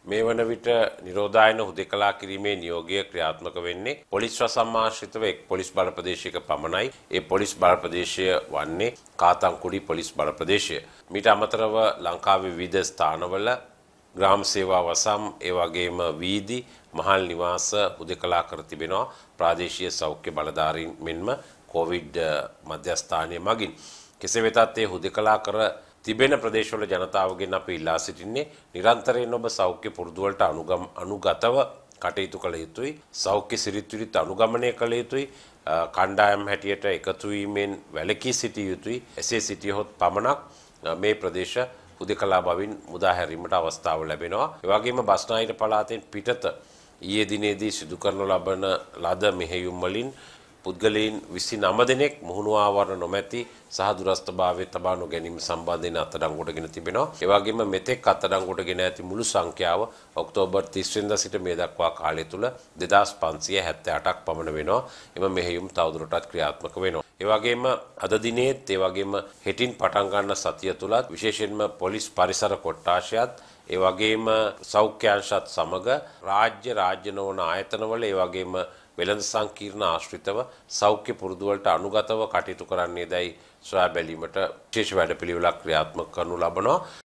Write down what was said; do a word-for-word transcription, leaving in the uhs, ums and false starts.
මේ වන විට නිරෝධායන හුදෙකලා කිරීමේ නියෝගය ක්‍රියාත්මක වෙන්නේ පොලිස් රසම් ආශ්‍රිතව එක් පොලිස් බල ප්‍රදේශයක පමණයි. ඒ පොලිස් බල ප්‍රදේශය වන්නේ කාතන්කුඩි පොලිස් බල ප්‍රදේශය. මීට අමතරව ලංකාවේ විවිධ ස්ථානවල ග්‍රාම සේවා වසම් ඒ වගේම වීදි මහල් නිවාස හුදෙකලා කර තිබෙනවා ප්‍රාදේශීය සෞඛ්‍ය බලධාරීන් මෙන්ම කොවිඩ් මධ්‍යස්ථානය මගින්. කෙසේ වෙතත් ඒ හුදෙකලා කර තිබෙන ප්‍රදේශවල ජනතාවගෙන් අපි ඉල්ලා සිටින්නේ නිරන්තරයෙන් ඔබ සෞඛ්‍ය පුරුදු වලට අනුගම අනුගතව කටයුතු කළ යුතුයි. සෞඛ්‍ය සිරිත් විරිත් අනුගමනය කළ යුතුයි. කණ්ඩායම් හැටියට එකතු වීමෙන් වැළකී සිටිය යුතුයි. එසේ සිටියොත් පමණක් මේ ප්‍රදේශ හුදෙකලා බවින් මුදා හැරීමට අවස්ථාව ලැබෙනවා. ඒ වගේම බස්නාහිර පළාතෙන් පිටත ඊයේ දිනේදී සිදු කරනු ලබන ලද මෙහෙයුම් වලින් පුද්ගලයන් විසිනම දෙනෙක් මුහුණු ආවරණ නොමැති සහ දුරස්ථභාවයේ තබා නොගැනීම සම්බන්ධයෙන් අත්අඩංගුවටගෙන තිබෙනවා. ඒ වගේම මෙතෙක් අත්අඩංගුවටගෙන ඇති මුළු සංඛ්‍යාව ඔක්තෝබර් තිස් වෙනිදා සිට මේ දක්වා කාලය තුල දෙදාස් පන්සිය හැත්තෑ අටක් පමණ වෙනවා. එම මෙහෙයුම් තවදුරටත් ක්‍රියාත්මක වෙනවා. ඒ වගේම අද දිනේත් ඒ වගේම හෙටින් පටන් ගන්න සතිය තුලත් විශේෂයෙන්ම පොලිස් පරිසර කොට්ටාශයත් ඒ වගේම සෞඛ්‍ය අංශත් සමග රාජ්‍ය රාජ්‍ය නොවන ආයතනවල ඒ වගේම වෙළඳ සංකීර්ණ ආශ්‍රිතව සෞඛ්‍ය පුරුදු වලට අනුගතව කටයුතු කරන්නේදයි සොයා බැලීමට විශේෂ වැඩපිළිවෙලක් ක්‍රියාත්මක කරනු ලබනවා.